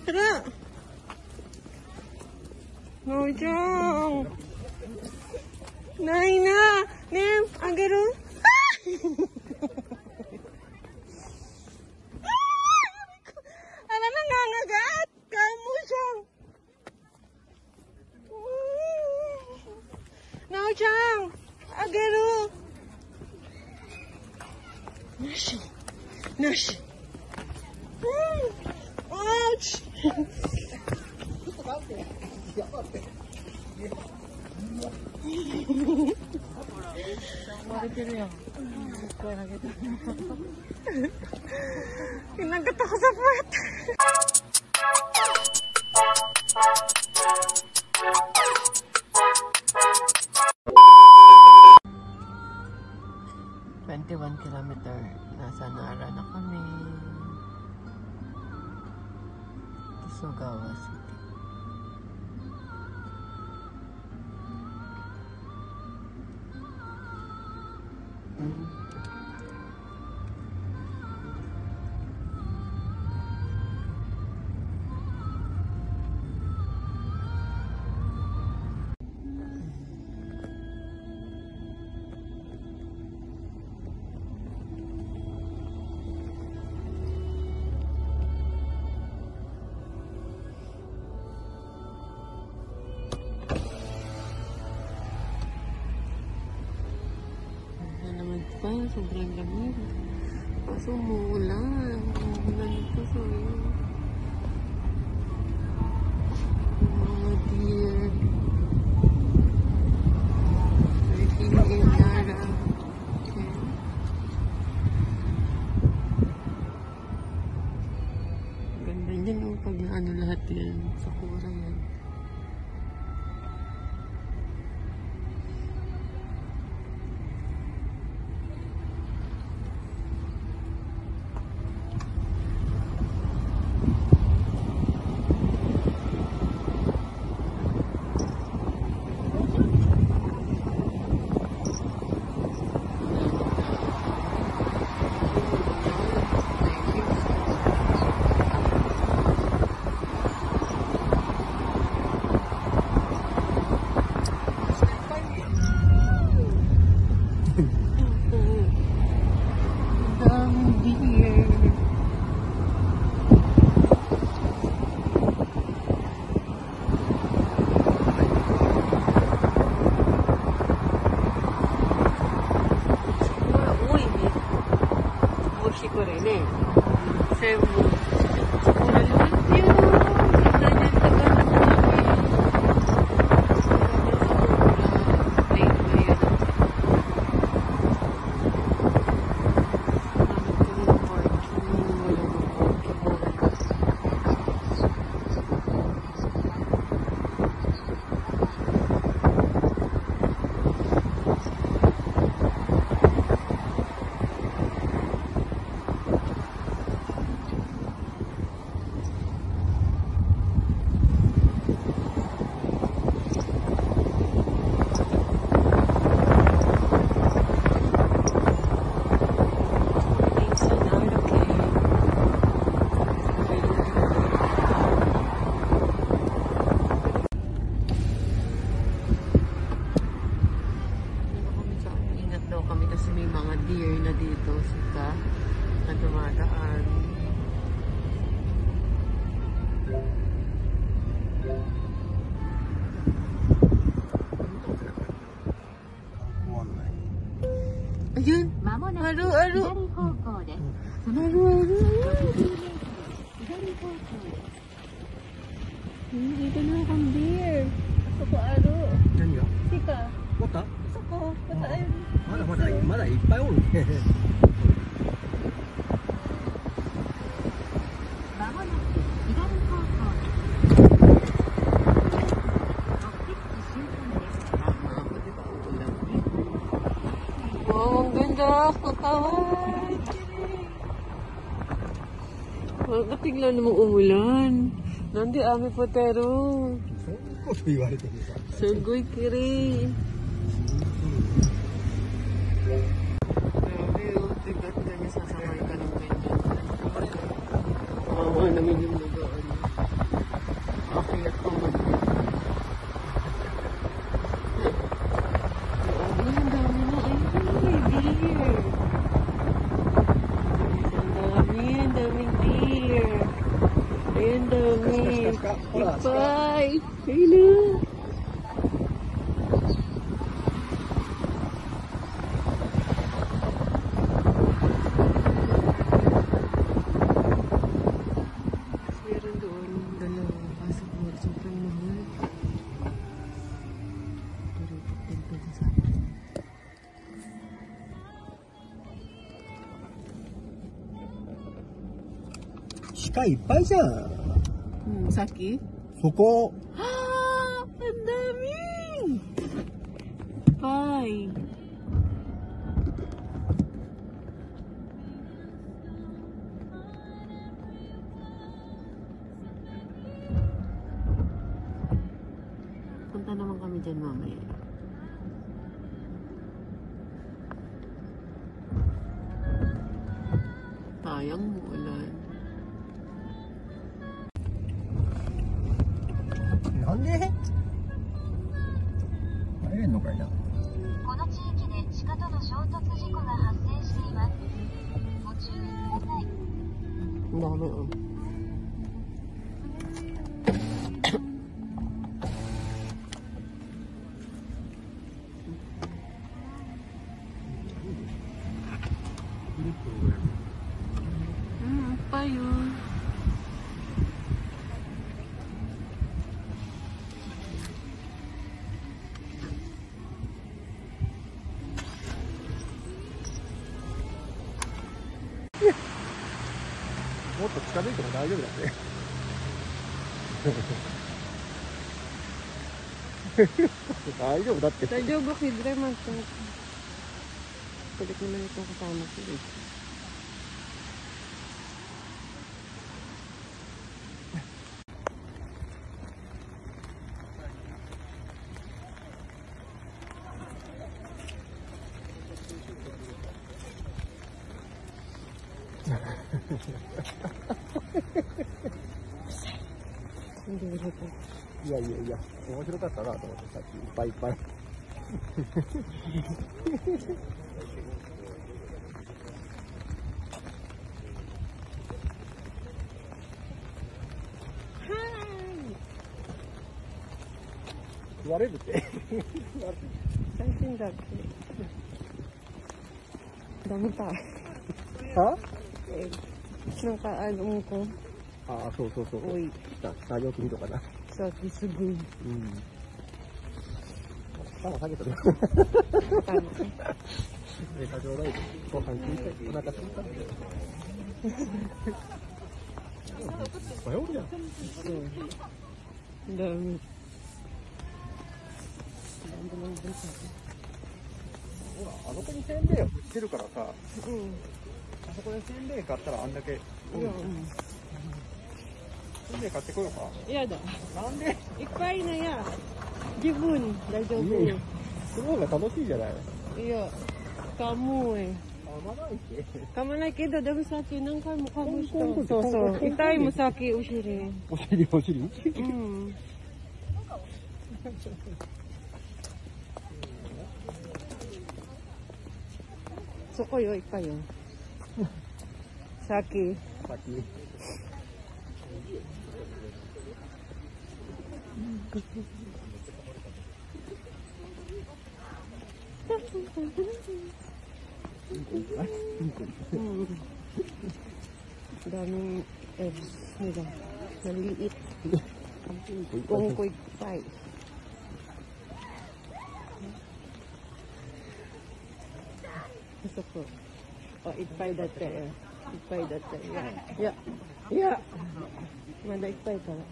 Tara! Nojang! Naina! Nem! Agaro! Ano nangangagat? Kamu siyang! Nojang! Agaro! Nashi! Nashi! Ouch! Kinagat ako sa puwet. Kilometer. Nasa Nara na kami. Sugawa City. Sobrang lamig. Kaso umuulan. Umuulan ito sa mga deer. Working in Nara. Ganda niyan yung pag ano lahat yan. Sakura yan. Deer na dito sika na dumadaan. Ayun! Aru, aru! Aru, aru! Dito na akong deer. Soko, aru. Sika. Kota? Soko, kota ayun. まだいっぱいおるね。 Wow, ang ganda. Kakaway. Bakit bigla namang umulan? Nandi ame potero. Sugoy kiri. Sasakay ka ng ganyan. Kawawa naman yung lugaan. ほら。 いっぱい。いいね。Meron doon dalawang kaso sobrang mahal. Pero pagpunta sa akin. 鹿いっぱいじゃん。 Saki? そこ。 Ah! Ang dami! Bye! Punta naman kami dyan mamaya. Sayang mo ulan. なんで入れんのかいな。 この地域で鹿との衝突事故が発生しています。ご注意ください。 Ang dami oh. Pa yun. もっと近づいても大丈夫だね。大丈夫だって。 Tayo ba kidre man ito? Kulit naman itong kasama ko eh. Hindi rin ito. いやいやいや、面白かったなと思って、さっきいっぱいいっぱい。言われるって。 Something that dami pa. は Eh, nakaano ko. ああ、そうそうそう。 Uy, さあ、よく見とかな。 sa Kisugun. うん。頭下げとる。 Tama. ネタちょうだい。ご飯食いたい。お腹すいた。いっぱいおるやん。 So, ang dami. Ang dami ng bansa. ほら、あそこにせんべいを売ってるからさ、あ Mm. そこでせんべい買ったらあんだけ。 Yeah. せんべい買ってこようか。 Yeah, da. なんで Ikpay na ya. Jibun. Dajobu. いやいや、その方が楽しいじゃない。 Iya. Kamu eh. あ、まだいけ。 Kamu na kido dabi sa akin ng kamu kamu Kung- so so. kung- Itay mo sa akin ushiri. お尻お尻。 Mm. So koyo ikpayo. Saki. 先。 Mm. Daming eggs nila. Maliit. Kung quick pie. Gusto ko. Oh, itpay dati. Itpay dati. Yeah. Yeah. Yeah. Manda itpay pala.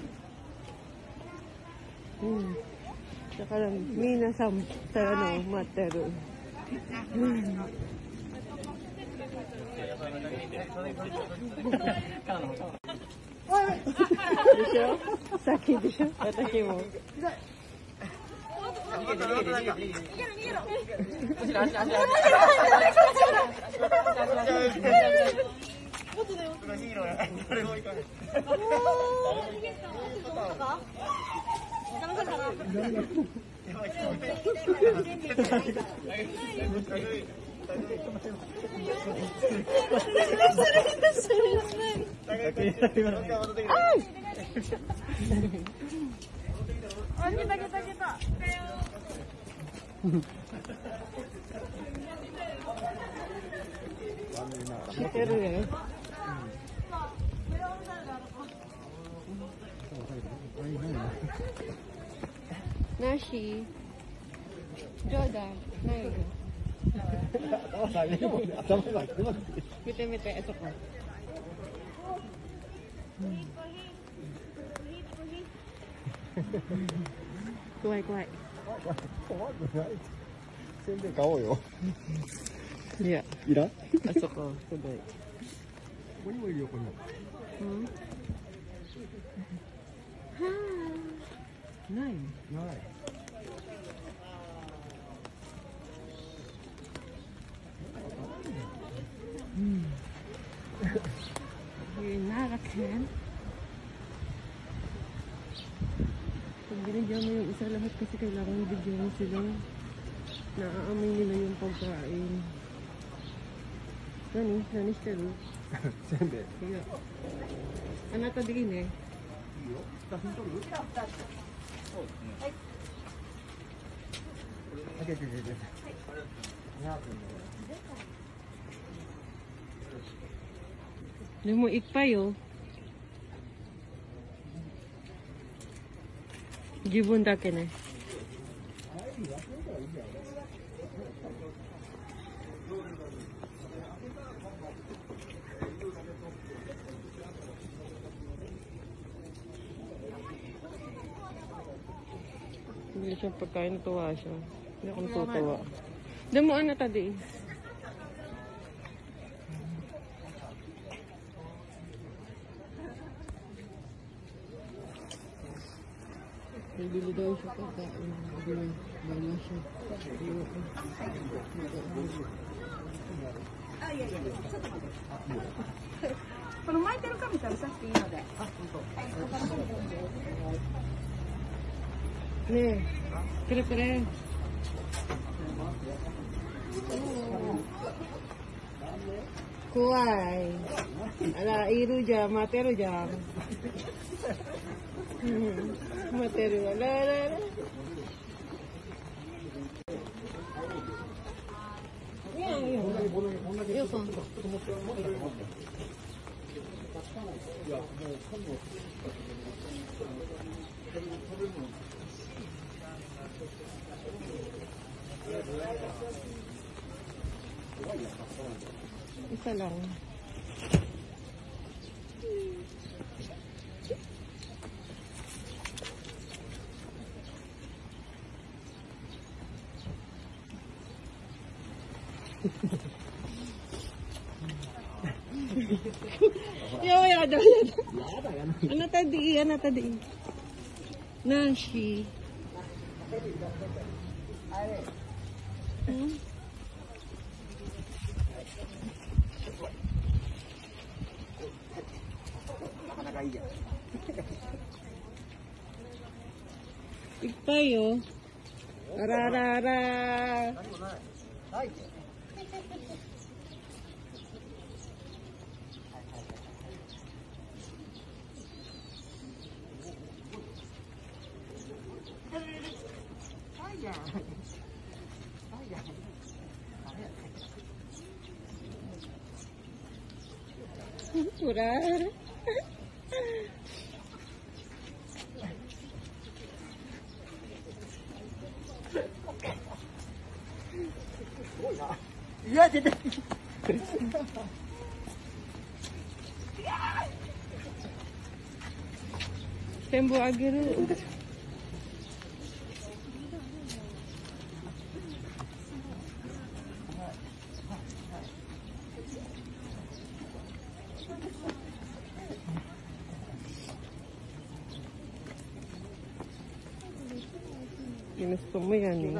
Saka lang, minasam sa ano, matero. Disho? Saki disho? Watashi mo. あ、来た来た来た。 知ってるね。Nashi. Jordan. Nail. Mite-mite. Ito ko. Kuwai-kuwai. せんべい買おうよ。 いや、 いらん？ あそこ、すごい。 ここにもいるよ、ここにも。 うん。はあ。ない。 ない。 Hmm. Nakaka-can. Pag binigyan mo yung isa lahat kasi kailangan bigyan mo sila. Naaamoy nila yung pagkain. Nani? Nani shiteる? せんべい。 いや。あなたでいいね。 いいよ。写真撮る？そうですね。はい。開けて。 でもいっぱいよ。自分だけね。Hindi siya pagkain, tuwa siya. Hindi ako natutuwa. Damo ano tadi? Bibili daw siya pagkain. Bala siya. この巻いてる紙食べさせていいので。 ねえ、くれくれ。怖い。Ala, iro dyan, matero dyan. Matero, ala. Yan. Isa lang. Yada. Ano tadi? Nashi.いっぱいよ。あららら。はい。ほら。いや、出て。全部あげる。Ginusto mo yan eh.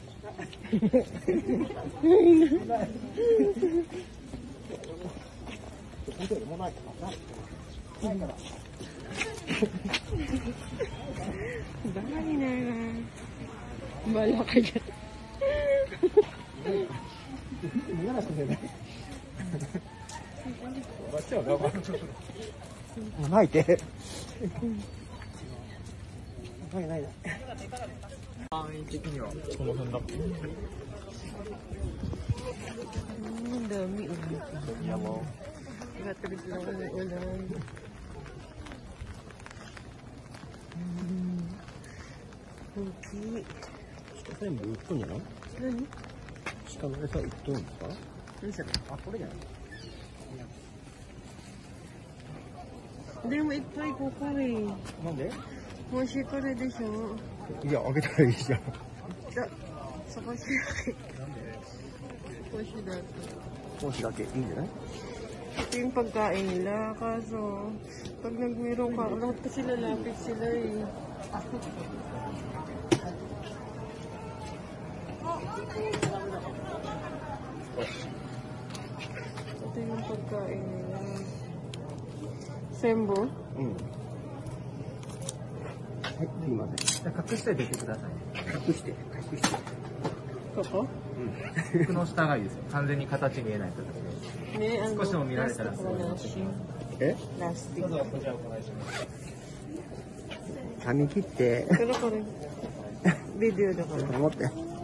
Bye na. Bala ka dyan. 巻いて。 ないないない。範囲的にはこの辺だっけ。 Ang dami. Yellow. Nagatabi sila ng ulan. Okay. 全部売っとんじゃない？ 何？ 鹿の餌売っとんですか？ 何それ？ あ、これじゃない？ Hindi mo ito ay kukuwi. なんで？ Moshi ko na din siya. いや、あげたらいいじゃん。 Sa Moshi. なんで？ Moshi dati. 講師だけいいんじゃない？ Ito yung pagkain nila. Kaso, pag nagmeron ka, lahat kasi lalapit sila eh. Ito yung pagkain nila. Sembo? うん。はい、すいません。じゃあ隠しておいてください。隠して。 Koko? 服の下がいいですよ。完全に形見えない形で。 Ne, ano? 少しでも見られたら Plastic すごい。 na siya. え？ Plastic. どうぞこちらお願いします。髪切って。 Pero ko rin. Video na ko. 持って。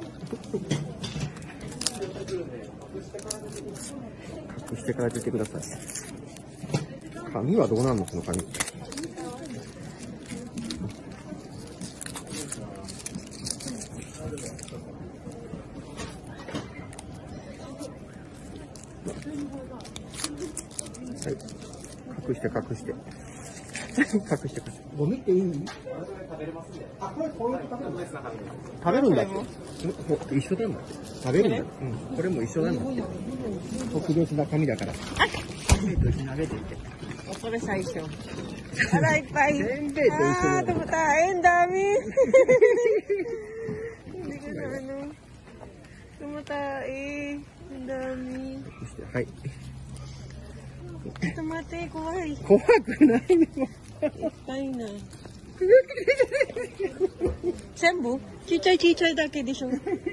隠してから出てください。髪はどうなんのこの髪。はい。隠して隠して。隠して。ゴミっていい？あ、これこういうこと食べるんだっけ？一緒なんだって。食べるんだって。うん。これも一緒なんだって。特別な紙だから。紙と一緒に投げていって。 Ako na sa iso. Aray, pay. Siyempre, ito yung sunod. Tumatayin, dami. Hindi ko na ano. Tumatayin. Ang dami. はい。 Tumate, kuway. 怖くないの。 Pay na. Sembo? Chichay dake desho.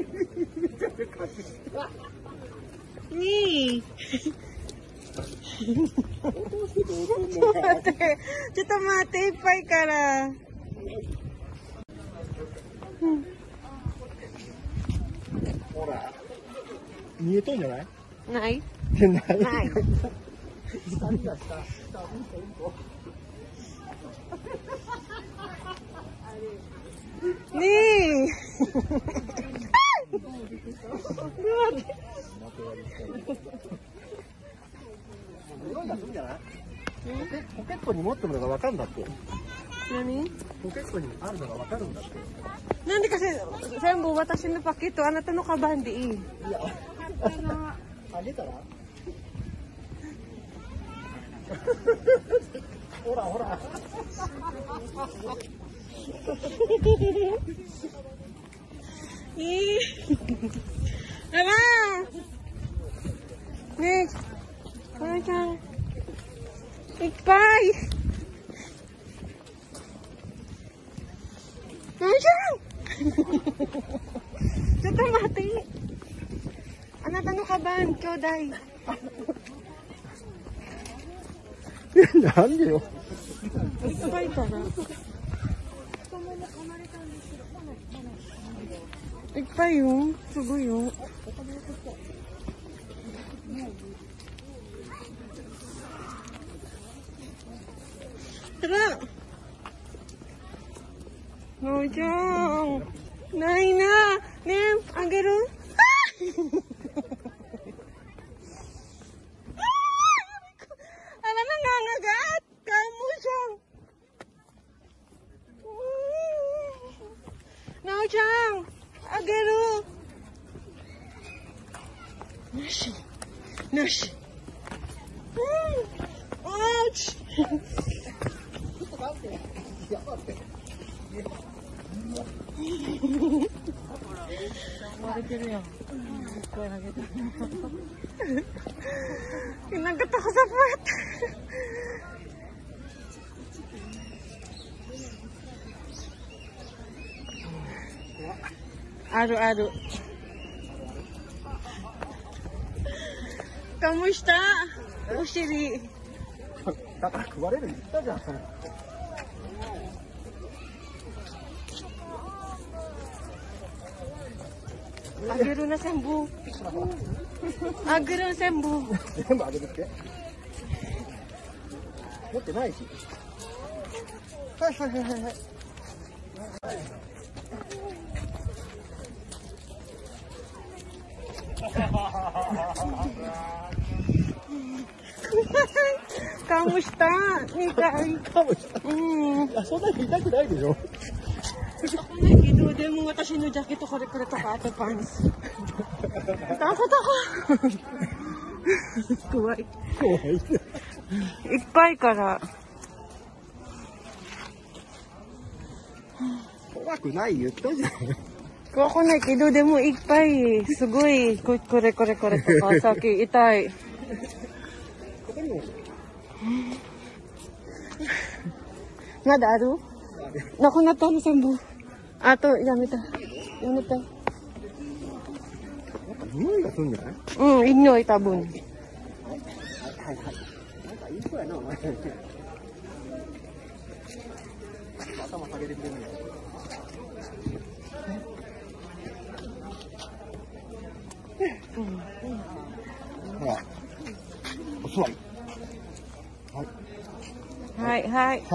Ni. ちょっと待って、いっぱいから。 ほら。見えとんじゃない？ ない？ ない。 ない。ねえ。 ポケットに持ってるのがわかるんだって。 何？ ポケットにあるのがわかるんだって。 Nandi kasi, Sembo, watashi no pakito, anata no kabandi eh. あげたら？ほらほら。 Ala! Next! Ano siya? Ikpay! Ano siya? Ito mati! Anata no kaban, Kyodai! なんでよ。 いっぱいかな。いっぱいよ。すごいよ。たら。のーちゃん。ないな。ねえ、あげる？Nangangagat! Kamu siyang! Now-chang! Agero! Nashi! Nashi! Ouch! 割れてるやん。声上げて。Kinagata ko sa puwet. Aro-aro. Kamusta? Ushiri. だから食われる言ったじゃん、それ。 あげるな全部。あげる全部。 全部あげるって。持ってないし。はいはいはいはいはい。 Kamusta? Mikay. Ah, そんなに痛くないでしょ。 Ako nakikidude mo私のジャケットこれとかate pants. Takot ako. 怖い。 怖い。 いっぱいから。 怖くない言ったじゃん。 Ako nakikidude moいっぱい。すごい。これとかさっき痛い。まだある？なくなったの全部。あとやめた。 匂いがするんじゃない？ うん、匂い多分。 はいはい。なんかいい子やな、お前。頭下げてくれるんや。ほら、お座り。はい。 はい。 はい。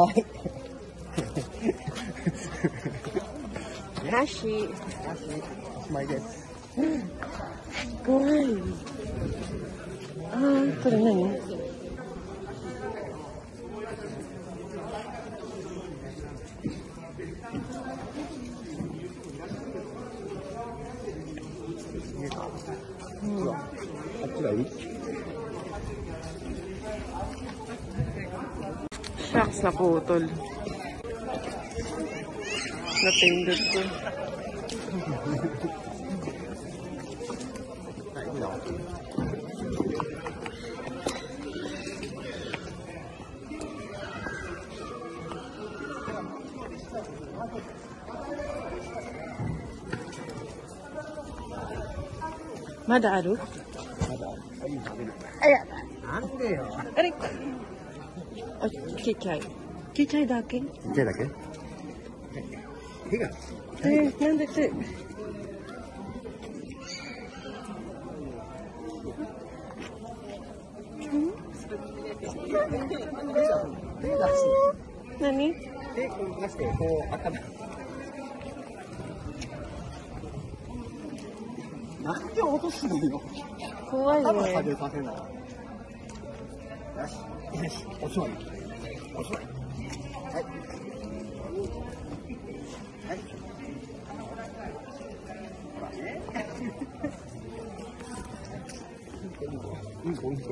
なし。 おしまいです。 怖い。あー、これ何？ あっちがいい Shucks, naputol. Napindot ko. はい、いいな。 まだある？ まだいい食べる。 あやだ。 なんでよ。 あれ？あ、ちっちゃい。ちっちゃいだけ？ ちっちゃいだけ？手が。 なんで手？何？ 手こう出して、こう、頭。なんで落とすのよ。 怖い頭下ね。 げさせな。よし、よし、お座り。お座り。はい。はい。ほらね。いい子、いい子。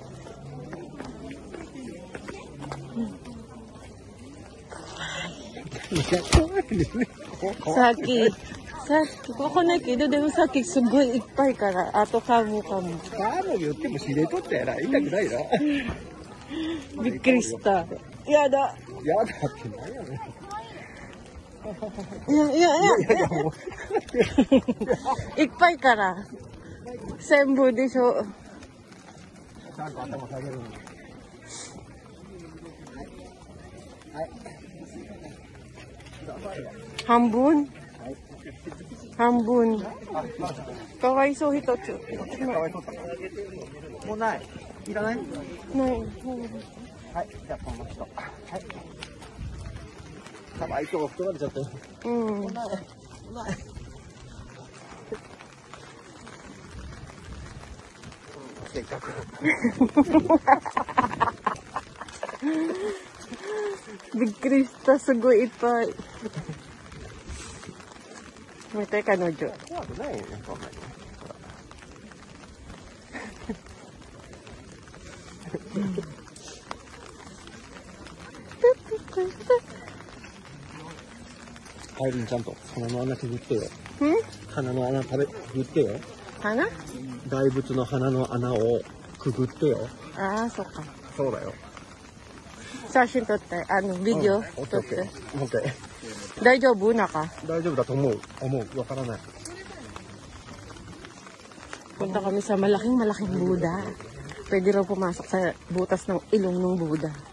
怖いですね。 さっき、ここないけど、でもさっきすごいいっぱいから、あとかも。 カード言っても知れとったやな。痛くないな。 びっくりした。やだ。 やだって何やねん。 いや。 もう。 いっぱいから。全部でしょ。 ちゃんと頭下げるの。はい。 半分？ はい。 半分。 あ、まかわいそう一つ。 あ、かわいそうだ。もうない。いらない？ ない。 はい。じゃあ、この人。はい。かわいそう。太られちゃったよ。 うん。 もうない。せっかく。 びっくりした。すごいいっぱい。見て彼女。 怖くないよね、そんなに。アイリンちゃんと鼻の穴くぐってよ。鼻の穴くぐってよ。 花？ 大仏の鼻の穴をくぐってよ。 ああ、そっか。 そうだよ。 写真撮って、ビデオオッケーオッケ撮って。 ー。オッケー。 大丈夫中？ 大丈夫だと思う。わからない。 Punta kami sa malaking Buddha. Pwede raw pumasok sa butas ng ilong ng Buddha.